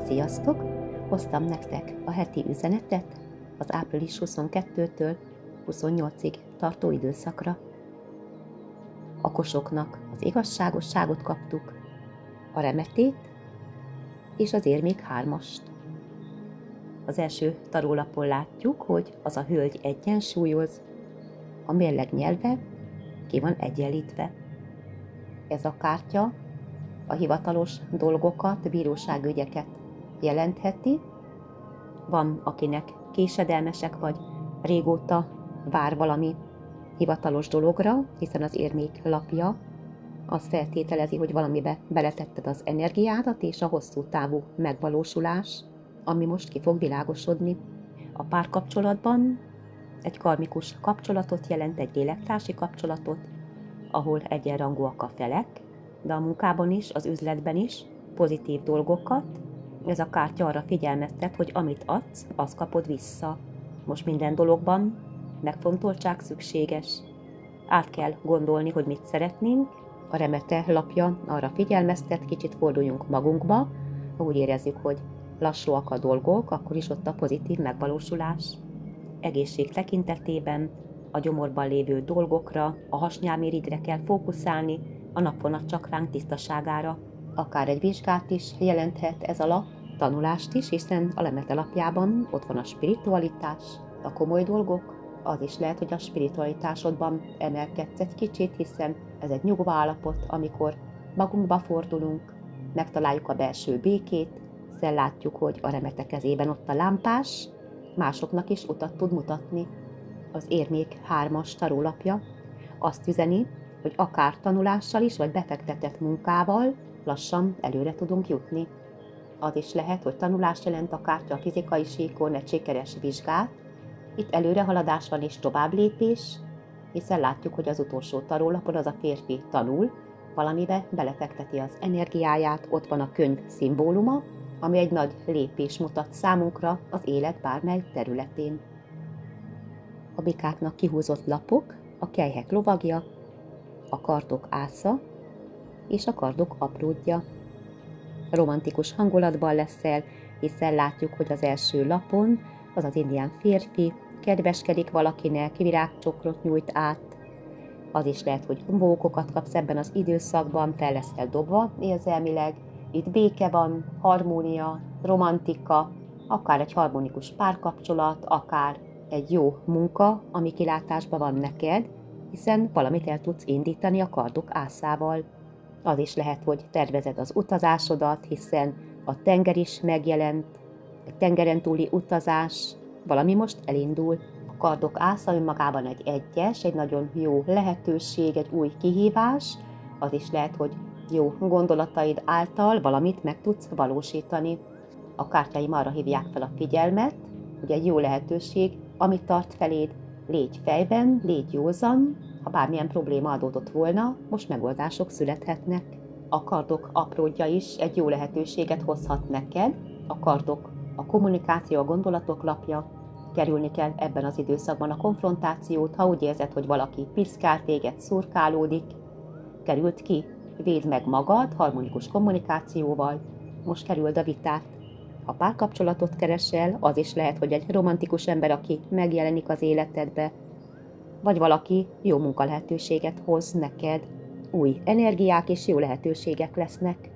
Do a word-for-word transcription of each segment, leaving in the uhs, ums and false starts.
Sziasztok! Hoztam nektek a heti üzenetet az április huszonkettőtől huszonnyolcig tartó időszakra. A kosoknak az igazságosságot kaptuk, a remetét és az érmék hármast. Az első tarólapon látjuk, hogy az a hölgy egyensúlyoz, a mérleg nyelve ki van egyenlítve. Ez a kártya a hivatalos dolgokat, bíróságügyeket jelentheti. Van, akinek késedelmesek vagy, régóta vár valami hivatalos dologra, hiszen az érmék lapja az feltételezi, hogy valamibe beletetted az energiádat, és a hosszú távú megvalósulás, ami most ki fog világosodni. A párkapcsolatban egy karmikus kapcsolatot jelent, egy lélektársi kapcsolatot, ahol egyenrangúak a felek, de a munkában is, az üzletben is pozitív dolgokat. Ez a kártya arra figyelmeztet, hogy amit adsz, azt kapod vissza. Most minden dologban megfontoltság szükséges. Át kell gondolni, hogy mit szeretnénk. A remete lapja arra figyelmeztet, kicsit forduljunk magunkba, ha úgy érezzük, hogy lassúak a dolgok, akkor is ott a pozitív megvalósulás. Egészség tekintetében a gyomorban lévő dolgokra, a hasnyálmirigyre kell fókuszálni, a napvonat csakránk tisztaságára. Akár egy vizsgát is jelenthet ez a lap, tanulást is, hiszen a lemete lapjában ott van a spiritualitás, a komoly dolgok. Az is lehet, hogy a spiritualitásodban emelkedsz egy kicsit, hiszen ez egy nyugva állapot, amikor magunkba fordulunk, megtaláljuk a belső békét, hiszen látjuk, hogy a remete kezében ott a lámpás, másoknak is utat tud mutatni. Az érmék hármas tarólapja azt üzeni, hogy akár tanulással is, vagy befektetett munkával lassan előre tudunk jutni. Az is lehet, hogy tanulás jelent a kártya a fizikai síkon egy sikeres vizsgát. Itt előrehaladás van és továbblépés, hiszen látjuk, hogy az utolsó tarólapon az a férfi tanul, valamibe belefekteti az energiáját, ott van a könyv szimbóluma, ami egy nagy lépés mutat számunkra az élet bármely területén. A bikáknak kihúzott lapok, a kelyhek lovagja, a kardok ásza és a kardok apródja. Romantikus hangulatban leszel, hiszen látjuk, hogy az első lapon az az indián férfi kedveskedik valakinek, virágcsokrot nyújt át. Az is lehet, hogy bókokat kapsz ebben az időszakban, fel leszel dobva érzelmileg. Itt béke van, harmónia, romantika, akár egy harmonikus párkapcsolat, akár egy jó munka, ami kilátásban van neked, hiszen valamit el tudsz indítani a kardok ászával. Az is lehet, hogy tervezed az utazásodat, hiszen a tenger is megjelent, egy tengeren túli utazás, valami most elindul. A kardok ásza önmagában egy egyes, egy nagyon jó lehetőség, egy új kihívás. Az is lehet, hogy jó gondolataid által valamit meg tudsz valósítani. A kártyáim arra hívják fel a figyelmet, hogy egy jó lehetőség, amit tart feléd, légy fejben, légy józan, ha bármilyen probléma adódott volna, most megoldások születhetnek. A kardok apródja is egy jó lehetőséget hozhat neked. A kardok, a kommunikáció, a gondolatok lapja. Kerülni kell ebben az időszakban a konfrontációt, ha úgy érzed, hogy valaki piszkál téged, szurkálódik. Került ki, védd meg magad harmonikus kommunikációval, most kerüld a vitát. Ha párkapcsolatot keresel, az is lehet, hogy egy romantikus ember, aki megjelenik az életedbe, vagy valaki jó munkalehetőséget hoz neked, új energiák és jó lehetőségek lesznek.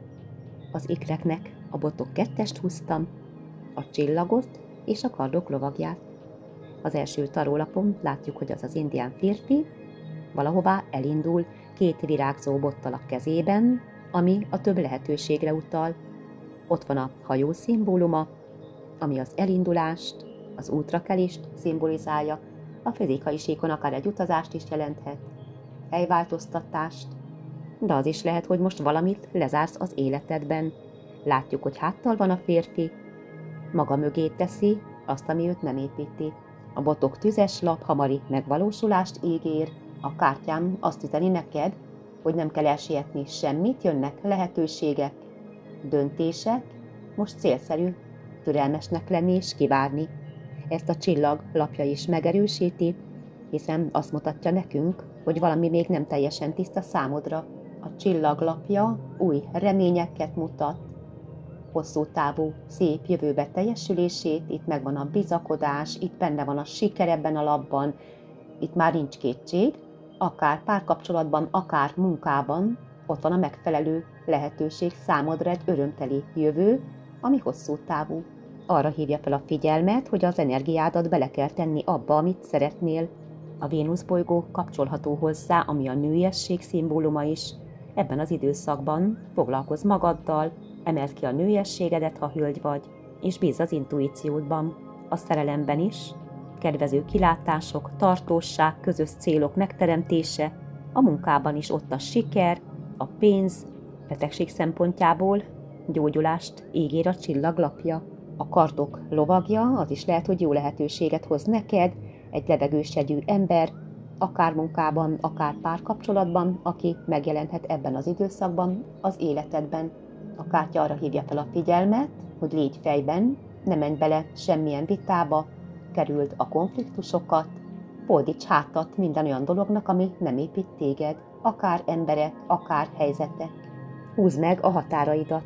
Az ikreknek a botok kettest húztam, a csillagot és a kardok lovagját. Az első tarólapon látjuk, hogy az az indián férfi valahová elindul, két virágzó bottal a kezében, ami a több lehetőségre utal. Ott van a hajó szimbóluma, ami az elindulást, az útrakelést szimbolizálja, a fizikai síkon akár egy utazást is jelenthet, helyváltoztatást, de az is lehet, hogy most valamit lezársz az életedben. Látjuk, hogy háttal van a férfi, maga mögé teszi azt, ami őt nem építi. A botok tüzes lap hamari megvalósulást ígér, a kártyám azt üzeni neked, hogy nem kell elsietni semmit, jönnek lehetőségek, döntések, most célszerű türelmesnek lenni és kivárni. Ezt a csillag lapja is megerősíti, hiszen azt mutatja nekünk, hogy valami még nem teljesen tiszta számodra. A csillag lapja új reményeket mutat, hosszú távú, szép jövőbe teljesülését, itt megvan a bizakodás, itt benne van a siker ebben a labban, itt már nincs kétség, akár párkapcsolatban, akár munkában, ott van a megfelelő lehetőség számodra egy örömteli jövő, ami hosszú távú. Arra hívja fel a figyelmet, hogy az energiádat bele kell tenni abba, amit szeretnél. A Vénusz bolygó kapcsolható hozzá, ami a nőiesség szimbóluma is. Ebben az időszakban foglalkozz magaddal, emeld ki a nőiességedet, ha hölgy vagy, és bízz az intuíciódban, a szerelemben is. Kedvező kilátások, tartósság, közös célok megteremtése, a munkában is ott a siker, a pénz, betegség szempontjából gyógyulást ígér a csillaglapja. A kardok lovagja, az is lehet, hogy jó lehetőséget hoz neked, egy levegősegyű ember, akár munkában, akár párkapcsolatban, aki megjelenhet ebben az időszakban az életedben. A kártya arra hívja fel a figyelmet, hogy légy fejben, ne menj bele semmilyen vitába, kerüld a konfliktusokat, fordíts hátat minden olyan dolognak, ami nem épít téged, akár emberek, akár helyzetek. Húzd meg a határaidat.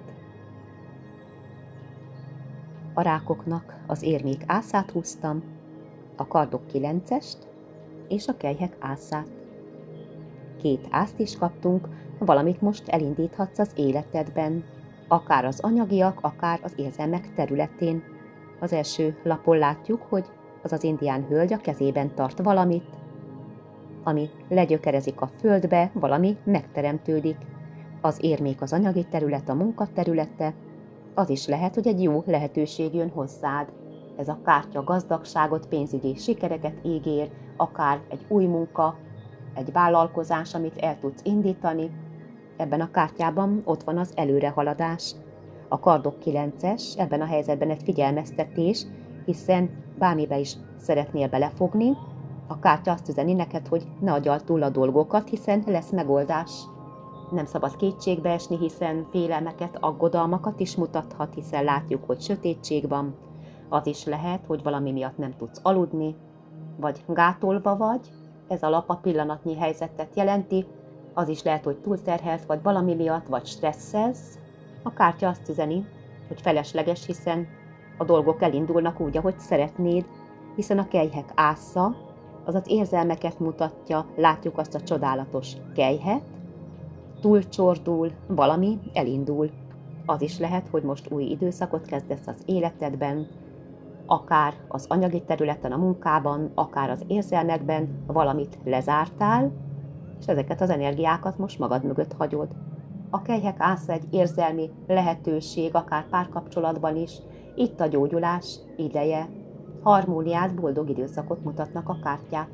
A rákoknak az érmék ászát húztam, a kardok kilencest és a kelyhek ászát. Két ászt is kaptunk, valamit most elindíthatsz az életedben, akár az anyagiak, akár az érzelmek területén. Az első lapon látjuk, hogy az az indián hölgy a kezében tart valamit, ami legyökerezik a földbe, valami megteremtődik. Az érmék az anyagi terület, a munkaterülete, az is lehet, hogy egy jó lehetőség jön hozzád. Ez a kártya gazdagságot, pénzügyi sikereket ígér, akár egy új munka, egy vállalkozás, amit el tudsz indítani. Ebben a kártyában ott van az előrehaladás. A kardok kilences, ebben a helyzetben egy figyelmeztetés, hiszen bármibe is szeretnél belefogni, a kártya azt üzeni neked, hogy ne agyald túl a dolgokat, hiszen lesz megoldás. Nem szabad kétségbe esni, hiszen félelmeket, aggodalmakat is mutathat, hiszen látjuk, hogy sötétség van. Az is lehet, hogy valami miatt nem tudsz aludni, vagy gátolva vagy, ez a lap a pillanatnyi helyzetet jelenti, az is lehet, hogy túlterhelt vagy valami miatt, vagy stresszelsz. A kártya azt üzeni, hogy felesleges, hiszen a dolgok elindulnak úgy, ahogy szeretnéd, hiszen a kelyhek ásza, az az érzelmeket mutatja, látjuk azt a csodálatos kelyhet, túlcsordul, valami elindul. Az is lehet, hogy most új időszakot kezdesz az életedben, akár az anyagi területen, a munkában, akár az érzelmekben valamit lezártál, és ezeket az energiákat most magad mögött hagyod. A kelyhek ásza egy érzelmi lehetőség, akár párkapcsolatban is, itt a gyógyulás ideje. Harmóniát, boldog időszakot mutatnak a kártyák.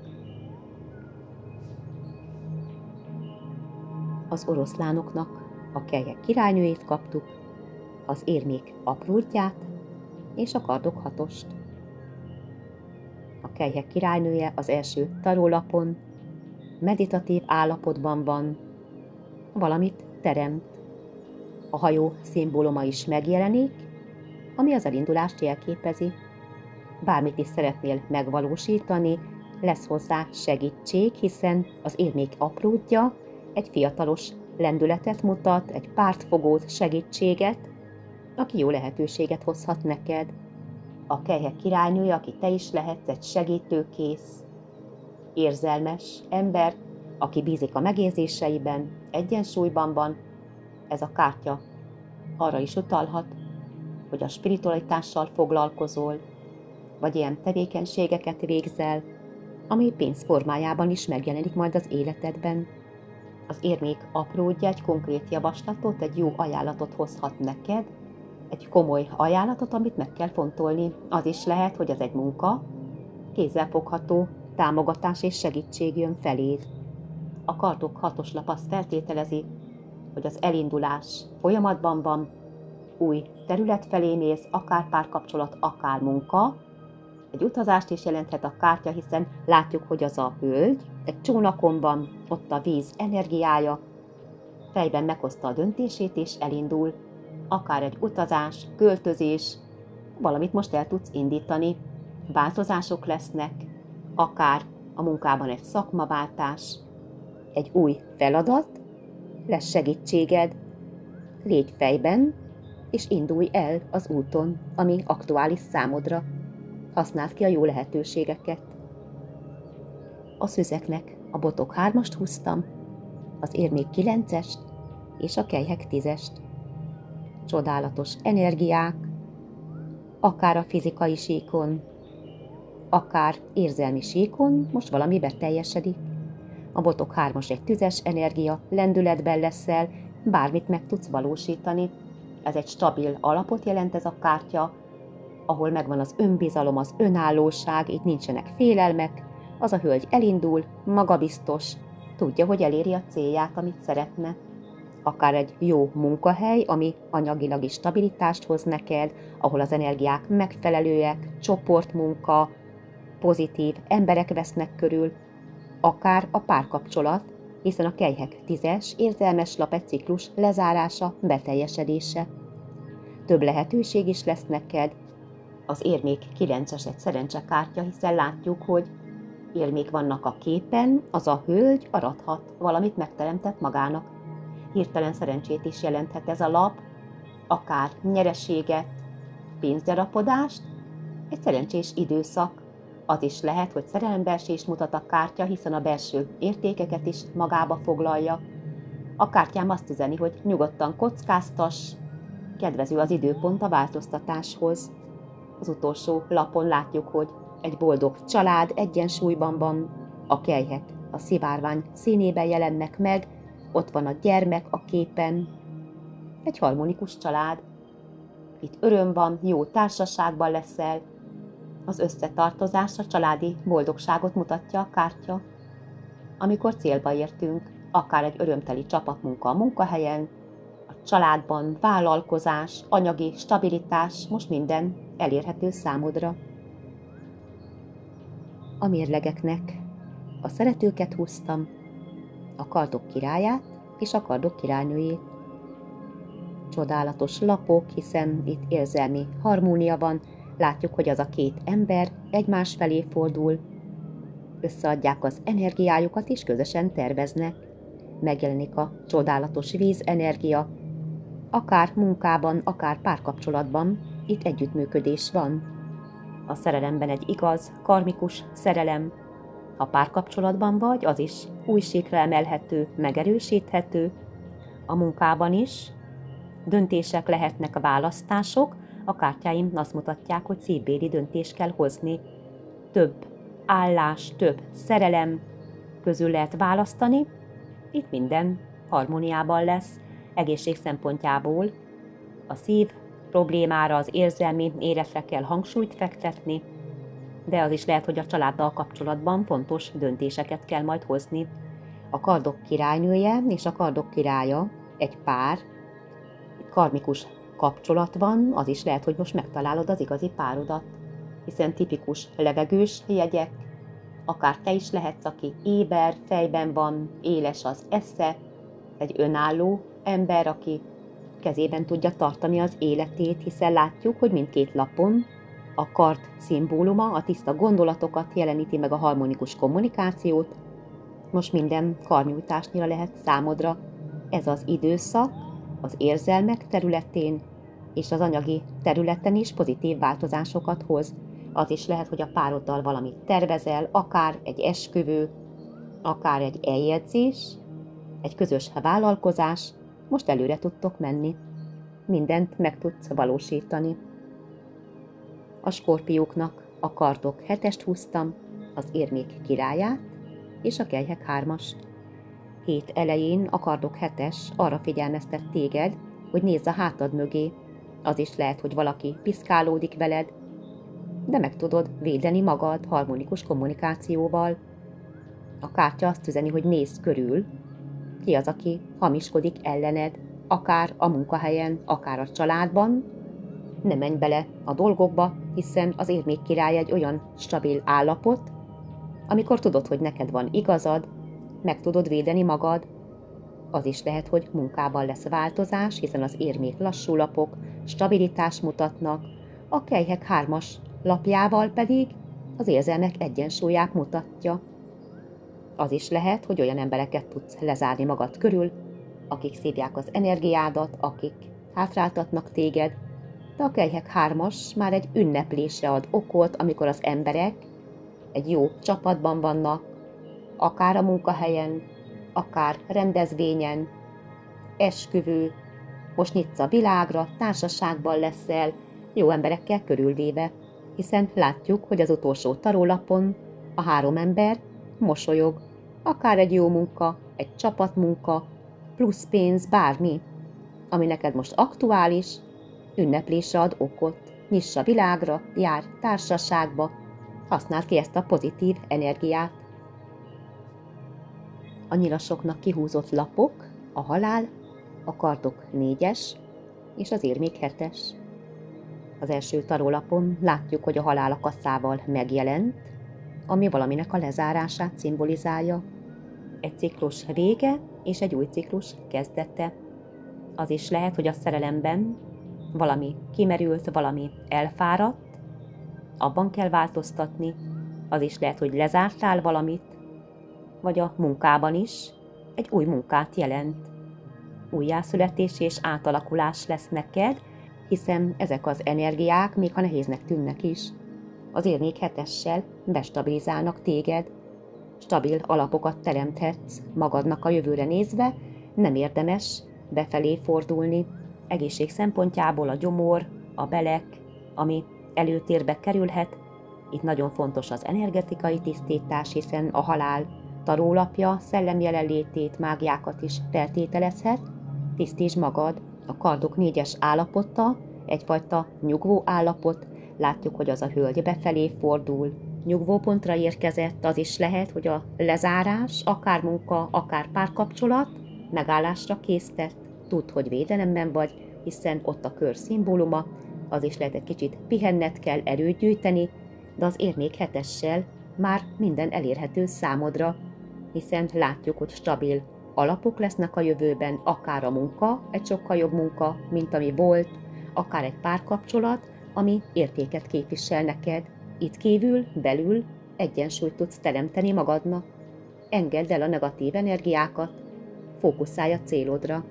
Az oroszlánoknak a kelyhek királynőjét kaptuk, az érmék aprótját és a kardok hatost. A kelyhek királynője az első tarólapon meditatív állapotban van, valamit teremt. A hajó szimbóluma is megjelenik, ami az elindulást jelképezi. Bármit is szeretnél megvalósítani, lesz hozzá segítség, hiszen az érmék aprótja egy fiatalos lendületet mutat, egy pártfogót, segítséget, aki jó lehetőséget hozhat neked. A kelyhek királynője, aki te is lehetsz, egy segítőkész, érzelmes ember, aki bízik a megérzéseiben, egyensúlyban van. Ez a kártya arra is utalhat, hogy a spiritualitással foglalkozol, vagy ilyen tevékenységeket végzel, ami pénz formájában is megjelenik majd az életedben. Az érmék apródja egy konkrét javaslatot, egy jó ajánlatot hozhat neked, egy komoly ajánlatot, amit meg kell fontolni. Az is lehet, hogy az egy munka, kézzelfogható támogatás és segítség jön feléd. A kardok hatos lap azt feltételezi, hogy az elindulás folyamatban van, új terület felé mész, akár párkapcsolat, akár munka. Egy utazást is jelenthet a kártya, hiszen látjuk, hogy az a hölgy egy csónakon van, ott a víz energiája, fejben meghozta a döntését és elindul. Akár egy utazás, költözés, valamit most el tudsz indítani, változások lesznek, akár a munkában egy szakmaváltás, egy új feladat, lesz segítséged, légy fejben, és indulj el az úton, ami aktuális számodra. Használd ki a jó lehetőségeket. A szüzeknek a botok hármast húztam, az érmék kilencest és a kelyhek tízest. Csodálatos energiák, akár a fizikai síkon, akár érzelmi síkon most valami beteljesedik. A botok hármas egy tüzes energia, lendületben leszel, bármit meg tudsz valósítani. Ez egy stabil alapot jelent ez a kártya, ahol megvan az önbizalom, az önállóság, itt nincsenek félelmek. Az a hölgy elindul, magabiztos, tudja, hogy eléri a célját, amit szeretne. Akár egy jó munkahely, ami anyagilag is stabilitást hoz neked, ahol az energiák megfelelőek, csoportmunka, pozitív emberek vesznek körül, akár a párkapcsolat, hiszen a kelyhek tízes érzelmes lap egy ciklus lezárása, beteljesedése. Több lehetőség is lesz neked. Az érmék kilences egy szerencsekártya, hiszen látjuk, hogy érmék vannak a képen, az a hölgy arathat, valamit megteremtett magának. Hirtelen szerencsét is jelenthet ez a lap, akár nyereséget, pénzgyarapodást, egy szerencsés időszak. Az is lehet, hogy szerelembeesést mutat a kártya, hiszen a belső értékeket is magába foglalja. A kártyám azt üzeni, hogy nyugodtan kockáztass, kedvező az időpont a változtatáshoz. Az utolsó lapon látjuk, hogy egy boldog család egyensúlyban van, a kelyhek a szivárvány színében jelennek meg, ott van a gyermek a képen, egy harmonikus család. Itt öröm van, jó társaságban leszel, az összetartozás, a családi boldogságot mutatja a kártya. Amikor célba értünk, akár egy örömteli csapatmunka a munkahelyen, a családban, vállalkozás, anyagi stabilitás, most minden elérhető számodra. A mérlegeknek a szeretőket húztam, a kardok királyát és a kardok királynőjét. Csodálatos lapok, hiszen itt érzelmi harmónia van, látjuk, hogy az a két ember egymás felé fordul, összeadják az energiájukat és közösen terveznek. Megjelenik a csodálatos vízenergia, akár munkában, akár párkapcsolatban, itt együttműködés van. A szerelemben egy igaz, karmikus szerelem, ha párkapcsolatban vagy, az is új síkra emelhető, megerősíthető. A munkában is döntések lehetnek, a választások, a kártyáim azt mutatják, hogy szívbéli döntést kell hozni. Több állás, több szerelem közül lehet választani, itt minden harmóniában lesz, egészség szempontjából. A szív problémára, az érzelmi életre kell hangsúlyt fektetni, de az is lehet, hogy a családdal kapcsolatban fontos döntéseket kell majd hozni. A kardok királynője és a kardok királya egy pár, karmikus kapcsolat van, az is lehet, hogy most megtalálod az igazi párodat, hiszen tipikus levegős jegyek, akár te is lehetsz, aki éber, fejben van, éles az esze, egy önálló ember, aki kezében tudja tartani az életét, hiszen látjuk, hogy mindkét lapon a kard szimbóluma a tiszta gondolatokat jeleníti meg, a harmonikus kommunikációt. Most minden karnyújtásnyira lehet számodra ez az időszak, az érzelmek területén és az anyagi területen is pozitív változásokat hoz. Az is lehet, hogy a pároddal valamit tervezel, akár egy esküvő, akár egy eljegyzés, egy közös vállalkozás, most előre tudtok menni. Mindent meg tudsz valósítani. A skorpióknak a kardok hetest húztam, az érmék királyát és a kelyhek hármast. Hét elején a kardok hetes arra figyelmeztet téged, hogy nézz a hátad mögé. Az is lehet, hogy valaki piszkálódik veled, de meg tudod védeni magad harmonikus kommunikációval. A kártya azt üzeni, hogy nézz körül, ki az, aki hamiskodik ellened, akár a munkahelyen, akár a családban. Ne menj bele a dolgokba, hiszen az érmék király egy olyan stabil állapot, amikor tudod, hogy neked van igazad, meg tudod védeni magad. Az is lehet, hogy munkában lesz változás, hiszen az érmék lassú lapok stabilitást mutatnak, a kelyhek hármas lapjával pedig az érzelmek egyensúlyát mutatja. Az is lehet, hogy olyan embereket tudsz lezárni magad körül, akik szívják az energiádat, akik hátráltatnak téged, de a kelyhek hármas már egy ünneplésre ad okot, amikor az emberek egy jó csapatban vannak, akár a munkahelyen, akár rendezvényen, esküvő, most nyitsz a világra, társaságban leszel, jó emberekkel körülvéve, hiszen látjuk, hogy az utolsó tarólapon a három ember mosolyog, akár egy jó munka, egy csapatmunka, plusz pénz, bármi, ami neked most aktuális, ünneplésre ad okot, nyiss a világra, jár társaságba, használd ki ezt a pozitív energiát. A nyilasoknak kihúzott lapok, a halál, a kardok négyes és az érmék hetes. Az első tarólapon látjuk, hogy a halál a kasszával megjelent, ami valaminek a lezárását szimbolizálja. Egy ciklus vége és egy új ciklus kezdete. Az is lehet, hogy a szerelemben valami kimerült, valami elfáradt, abban kell változtatni. Az is lehet, hogy lezártál valamit, vagy a munkában is egy új munkát jelent. Újjászületés és átalakulás lesz neked, hiszen ezek az energiák, még ha nehéznek tűnnek is, az érmék hetessel bestabilizálnak téged. Stabil alapokat teremthetsz magadnak a jövőre nézve, nem érdemes befelé fordulni. Egészség szempontjából a gyomor, a belek, ami előtérbe kerülhet, itt nagyon fontos az energetikai tisztítás, hiszen a halál tarólapja szellem jelenlétét, mágiákat is feltételezhet. Tisztítsd magad, a kardok négyes állapota, egyfajta nyugvó állapot, látjuk, hogy az a hölgy befelé fordul, nyugvópontra érkezett, az is lehet, hogy a lezárás, akár munka, akár párkapcsolat, megállásra késztet, tudd, hogy védelemben vagy, hiszen ott a kör szimbóluma, az is lehet, egy kicsit pihenned kell, erőt gyűjteni, de az érmék hetessel már minden elérhető számodra, hiszen látjuk, hogy stabil alapok lesznek a jövőben, akár a munka, egy sokkal jobb munka, mint ami volt, akár egy párkapcsolat, ami értéket képvisel neked. Itt kívül, belül egyensúlyt tudsz teremteni magadnak. Engedd el a negatív energiákat, fókuszálj a célodra.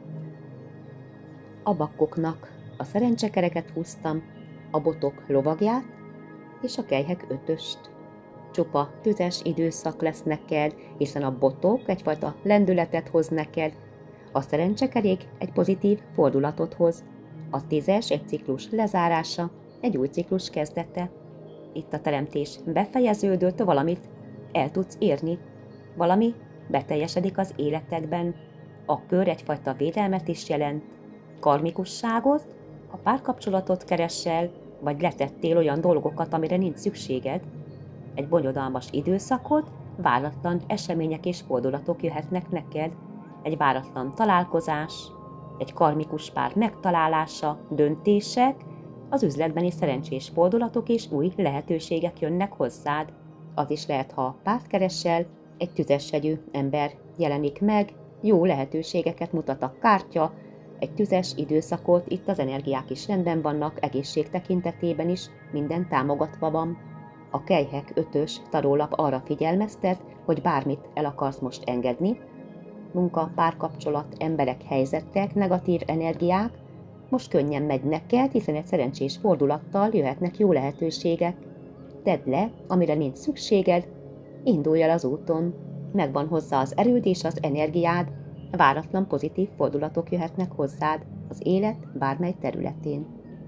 A bakkoknak a szerencsekereket húztam, a botok lovagját és a kelyhek ötöst. Csupa tüzes időszak lesz neked, hiszen a botok egyfajta lendületet hoz neked, a szerencsekerék egy pozitív fordulatot hoz, a tízes egy ciklus lezárása, egy új ciklus kezdete. Itt a teremtés befejeződött, valamit el tudsz érni, valami beteljesedik az életedben. A kör egyfajta védelmet is jelent, karmikusságot, ha párkapcsolatot keresel, vagy letettél olyan dolgokat, amire nincs szükséged, egy bonyodalmas időszakot, váratlan események és fordulatok jöhetnek neked, egy váratlan találkozás, egy karmikus pár megtalálása, döntések, az üzletbeni szerencsés fordulatok és új lehetőségek jönnek hozzád. Az is lehet, ha párt keresel, egy tüzeshegyű ember jelenik meg, jó lehetőségeket mutat a kártya, egy tüzes időszakot, itt az energiák is rendben vannak, egészség tekintetében is minden támogatva van. A kelyhek ötös tarólap arra figyelmeztet, hogy bármit el akarsz most engedni, munka, párkapcsolat, emberek, helyzetek, negatív energiák, most könnyen megy neked, hiszen egy szerencsés fordulattal jöhetnek jó lehetőségek. Tedd le, amire nincs szükséged, indulj el az úton, megvan hozzá az erőd és az energiád, váratlan pozitív fordulatok jöhetnek hozzád az élet bármely területén.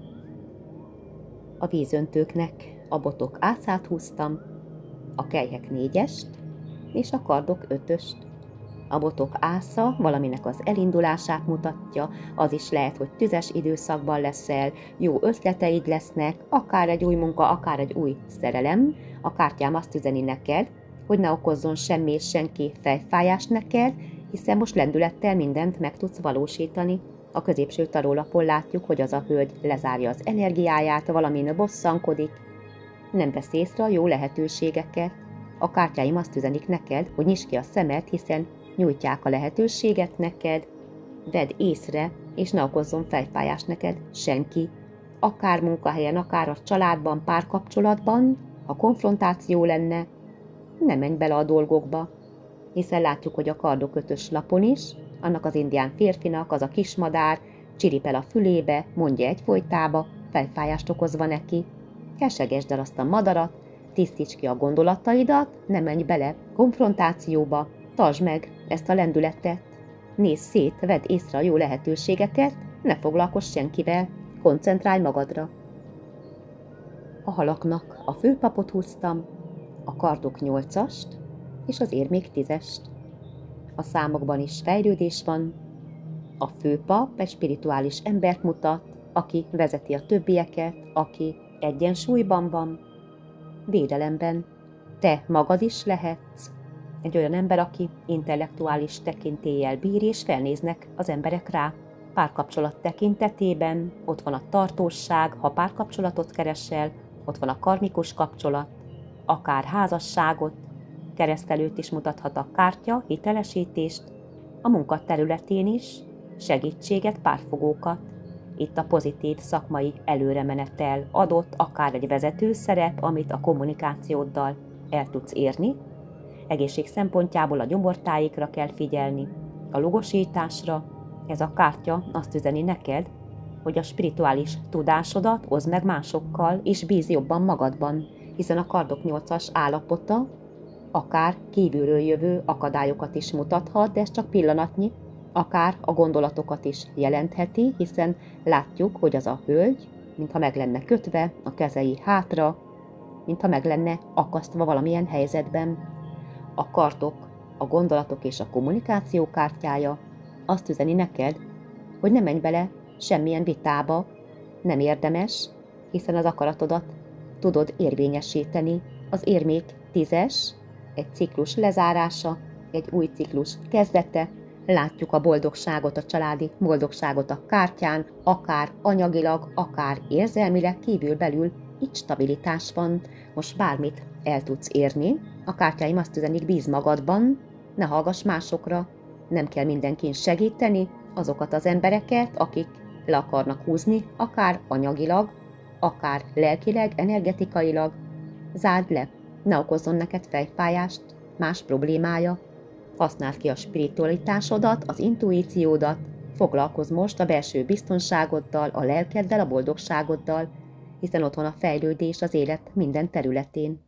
A vízöntőknek a botok átszát húztam, a kelyhek négyest és a kardok ötöst. A botok ásza valaminek az elindulását mutatja, az is lehet, hogy tüzes időszakban leszel, jó ötleteid lesznek, akár egy új munka, akár egy új szerelem. A kártyám azt üzeni neked, hogy ne okozzon semmi és senki fejfájást neked, hiszen most lendülettel mindent meg tudsz valósítani. A középső tarólapon látjuk, hogy az a hölgy lezárja az energiáját, valamin bosszankodik, nem vesz észre a jó lehetőségeket. A kártyáim azt üzenik neked, hogy nyisd ki a szemed, hiszen nyújtják a lehetőséget neked, vedd észre, és ne okozzon fejfájást neked senki. Akár munkahelyen, akár a családban, párkapcsolatban, ha konfrontáció lenne, ne menj bele a dolgokba, hiszen látjuk, hogy a kardok ötös lapon is, annak az indián férfinak, az a kismadár, Csiripel a fülébe, mondja egyfolytába, fejfájást okozva neki. Kesegesd el azt a madarat, tisztíts ki a gondolataidat, ne menj bele konfrontációba, tartsd meg ezt a lendületet. Nézz szét, vedd észre a jó lehetőségeket, ne foglalkozz senkivel, koncentrálj magadra. A halaknak a főpapot húztam, a kardok nyolcast és az érmék tízest. A számokban is fejlődés van. A főpap egy spirituális embert mutat, aki vezeti a többieket, aki egyensúlyban van, védelemben. Te magad is lehetsz egy olyan ember, aki intellektuális tekintéllyel bír, és felnéznek az emberek rá. Párkapcsolat tekintetében ott van a tartósság, ha párkapcsolatot keresel, ott van a karmikus kapcsolat, akár házasságot, keresztelőt is mutathat a kártya, hitelesítést, a munkaterületén is, segítséget, pártfogókat. Itt a pozitív szakmai előremenetel adott, akár egy vezető szerep, amit a kommunikációddal el tudsz érni. Egészség szempontjából a gyomortájékra kell figyelni, a logosításra. Ez a kártya azt üzeni neked, hogy a spirituális tudásodat oszd meg másokkal, és bíz jobban magadban, hiszen a kardok nyolcas állapota akár kívülről jövő akadályokat is mutathat, de ez csak pillanatnyi, akár a gondolatokat is jelentheti, hiszen látjuk, hogy az a hölgy, mintha meg lenne kötve, a kezei hátra, mintha meg lenne akasztva valamilyen helyzetben. A kardok, a gondolatok és a kommunikáció kártyája azt üzeni neked, hogy ne menj bele semmilyen vitába, nem érdemes, hiszen az akaratodat tudod érvényesíteni. Az érmék tízes, egy ciklus lezárása, egy új ciklus kezdete, látjuk a boldogságot, a családi boldogságot a kártyán, akár anyagilag, akár érzelmileg, kívül-belül, itt stabilitás van, most bármit el tudsz érni. A kártyáim azt üzenik, bíz magadban, ne hallgass másokra, nem kell mindenkin segíteni azokat az embereket, akik le akarnak húzni, akár anyagilag, akár lelkileg, energetikailag. Zárd le, ne okozzon neked fejfájást, más problémája. Használd ki a spiritualitásodat, az intuíciódat, foglalkozz most a belső biztonságoddal, a lelkeddel, a boldogságoddal, hiszen ott van a fejlődés az élet minden területén.